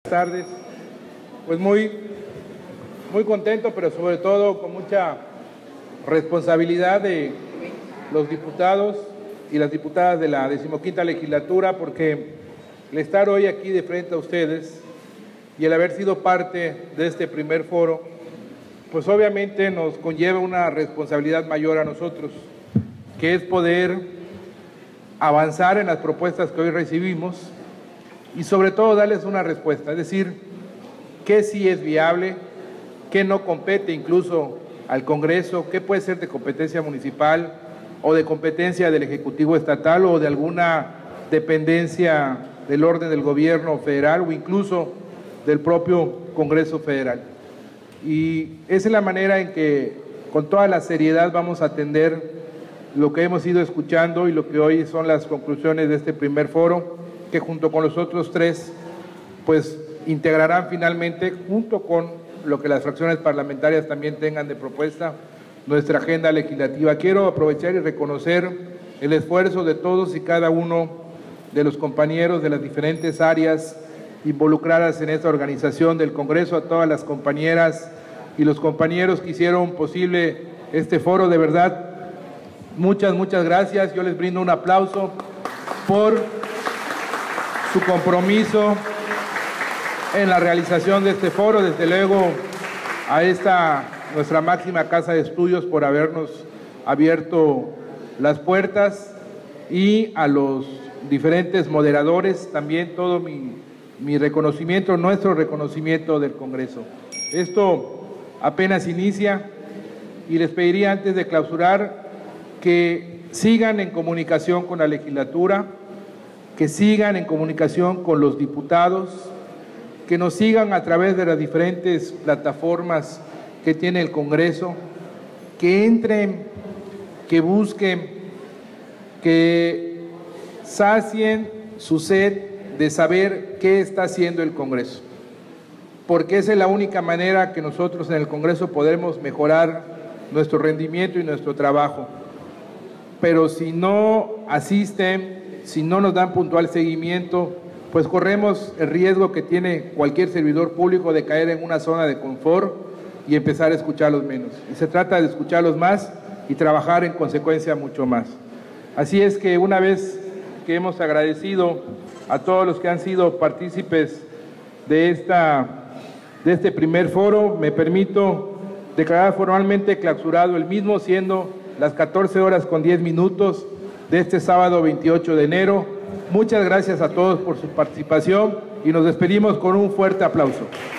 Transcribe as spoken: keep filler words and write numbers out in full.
Buenas tardes. Pues muy, muy contento, pero sobre todo con mucha responsabilidad de los diputados y las diputadas de la decimoquinta legislatura, porque el estar hoy aquí de frente a ustedes y el haber sido parte de este primer foro, pues obviamente nos conlleva una responsabilidad mayor a nosotros, que es poder avanzar en las propuestas que hoy recibimos y sobre todo darles una respuesta, es decir, qué sí es viable, qué no compete incluso al Congreso, qué puede ser de competencia municipal o de competencia del Ejecutivo Estatal o de alguna dependencia del orden del gobierno federal o incluso del propio Congreso Federal. Y esa es la manera en que con toda la seriedad vamos a atender lo que hemos ido escuchando y lo que hoy son las conclusiones de este primer foro, que junto con los otros tres, pues integrarán finalmente, junto con lo que las fracciones parlamentarias también tengan de propuesta, nuestra agenda legislativa. Quiero aprovechar y reconocer el esfuerzo de todos y cada uno de los compañeros de las diferentes áreas involucradas en esta organización del Congreso, a todas las compañeras y los compañeros que hicieron posible este foro. De verdad, muchas, muchas gracias. Yo les brindo un aplauso por su compromiso en la realización de este foro, desde luego a esta nuestra máxima casa de estudios por habernos abierto las puertas y a los diferentes moderadores, también todo mi, mi reconocimiento, nuestro reconocimiento del Congreso. Esto apenas inicia y les pediría antes de clausurar que sigan en comunicación con la legislatura, que sigan en comunicación con los diputados, que nos sigan a través de las diferentes plataformas que tiene el Congreso, que entren, que busquen, que sacien su sed de saber qué está haciendo el Congreso, porque esa es la única manera que nosotros en el Congreso podremos mejorar nuestro rendimiento y nuestro trabajo. Pero si no asisten, si no nos dan puntual seguimiento, pues corremos el riesgo que tiene cualquier servidor público de caer en una zona de confort y empezar a escucharlos menos. Y se trata de escucharlos más y trabajar en consecuencia mucho más. Así es que una vez que hemos agradecido a todos los que han sido partícipes de, esta, de este primer foro, me permito declarar formalmente clausurado el mismo, siendo las catorce horas con diez minutos de este sábado veintiocho de enero. Muchas gracias a todos por su participación y nos despedimos con un fuerte aplauso.